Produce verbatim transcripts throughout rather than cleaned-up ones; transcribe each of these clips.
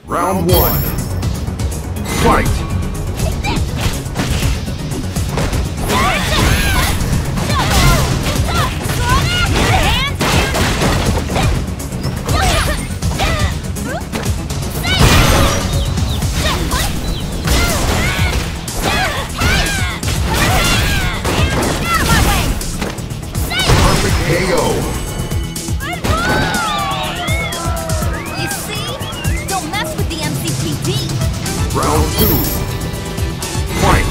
Round one. Fight! K O. You see? Don't mess with the M C P D. Round two. Fight!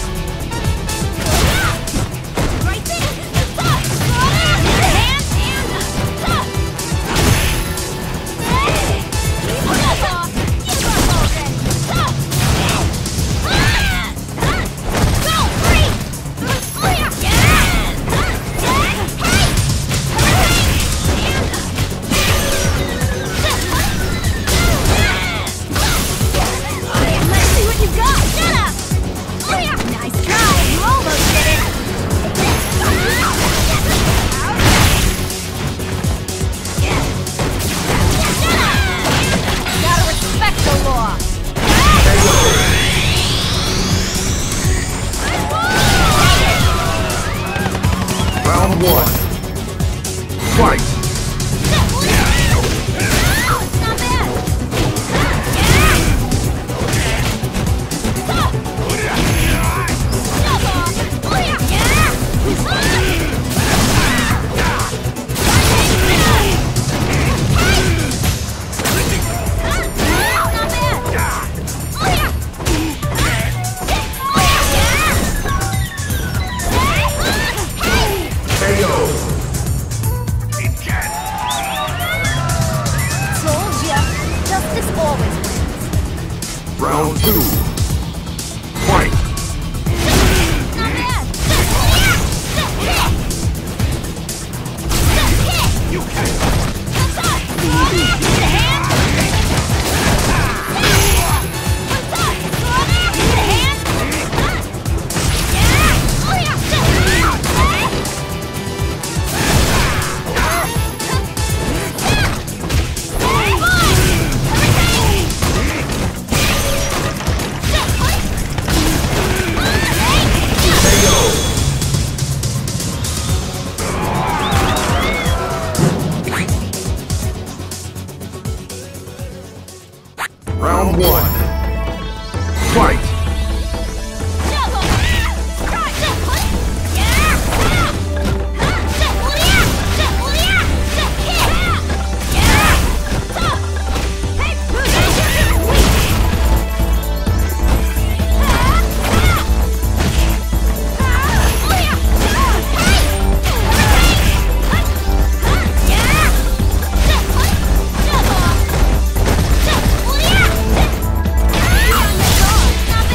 Right there! Stop! Hand and stop! Hey! Give up! Give up already! Stop! Go! Free! Oh yeah! Let's see what you got! Shut up! Oh yeah! Nice try! You almost did it! Shut up! Gotta respect the law! Round one. Fight! Not bad! K O. Told ya, justice always wins. Round two. Fight! Not bad. You can. Round one. Fight! Not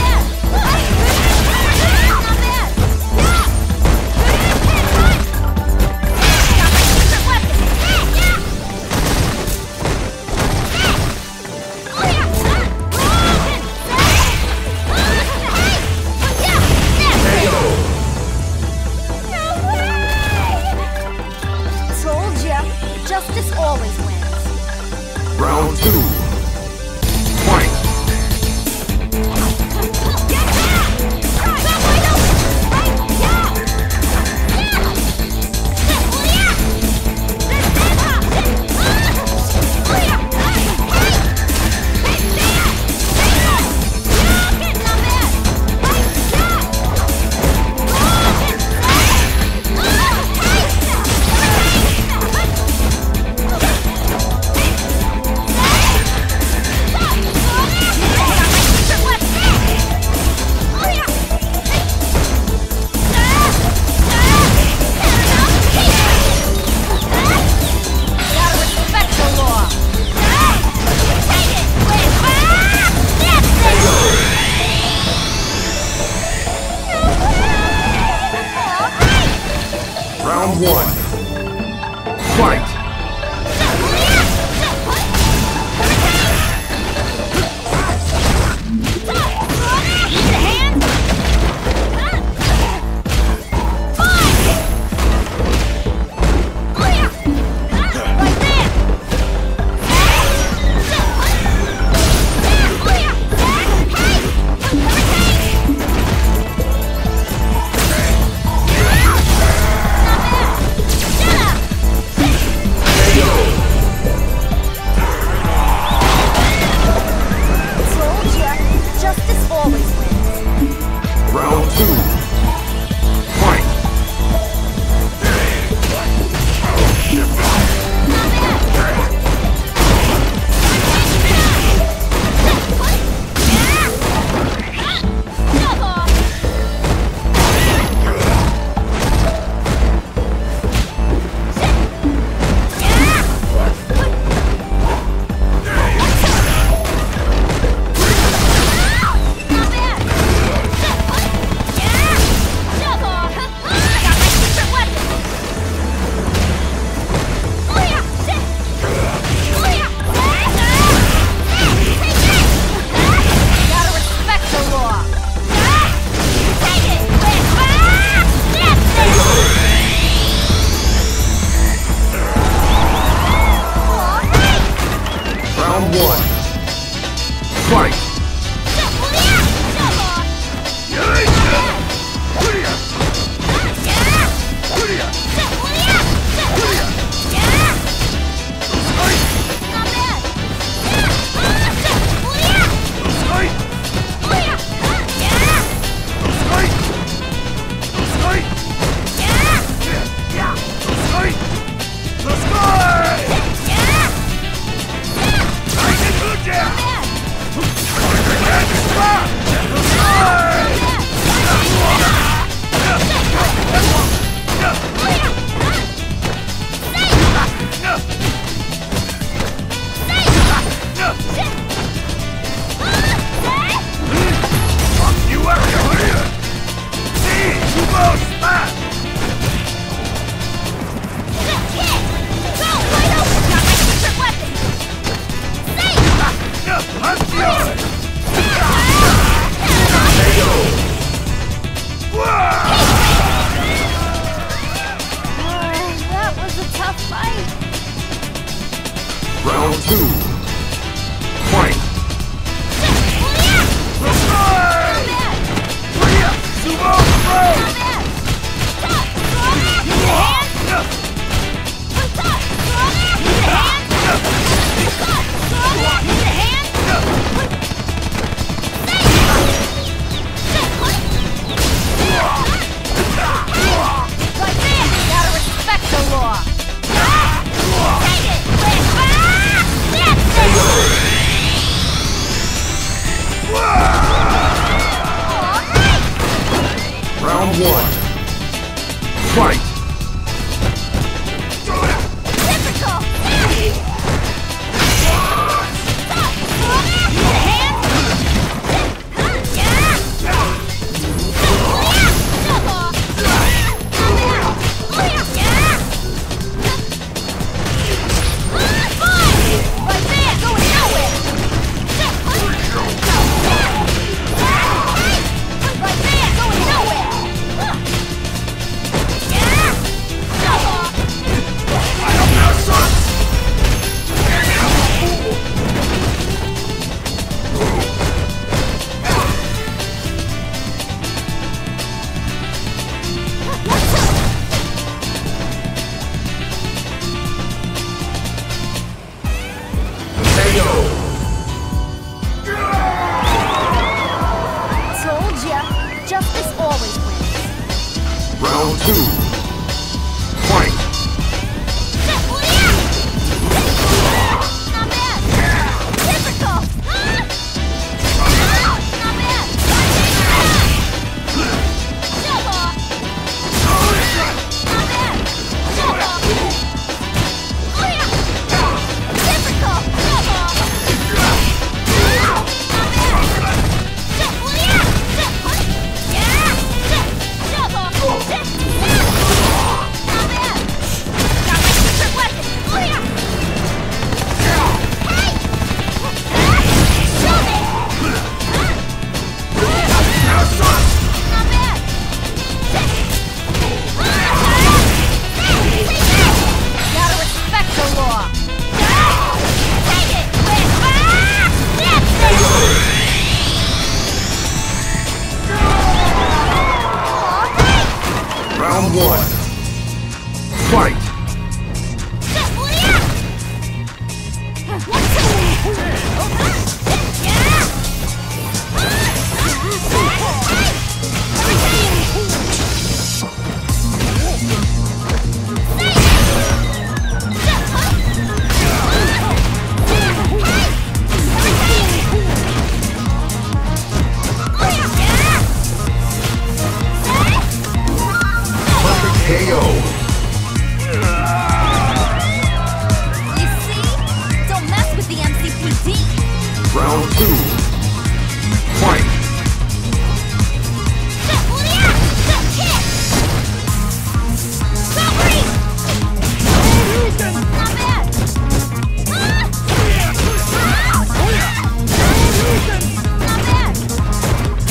Fight! Round two. Fight! Sumo Round one. Fight! Justice always wins. Round two. Fight! Not bad. Typical. Not bad. Double. Not bad. Double. Oh yeah. Typical. Double. Not bad. Double yeah. Yeah. Double. Not bad. Got my secret weapon. Oh yeah. Hey. Show me. Not bad. Gotta respect the law. Take it. That's it. Round one. Fight! K O! You see? Don't mess with the M C P D. Round two. Fight! Not bad. Not bad.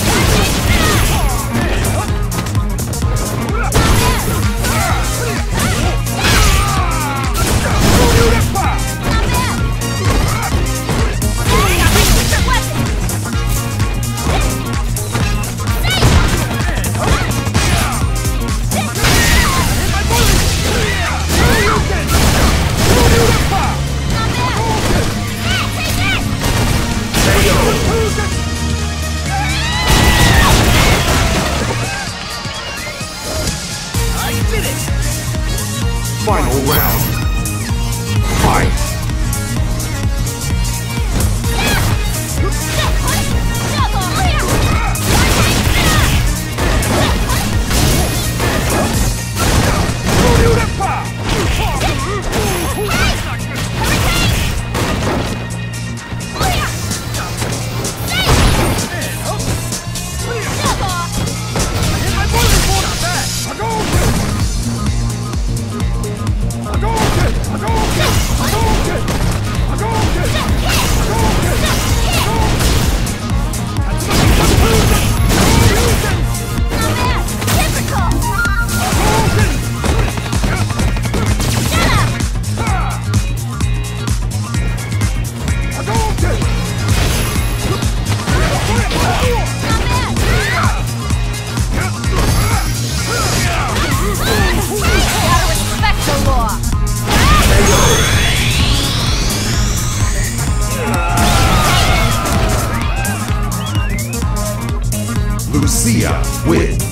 Not bad. Final round. Fight! Lucia wins.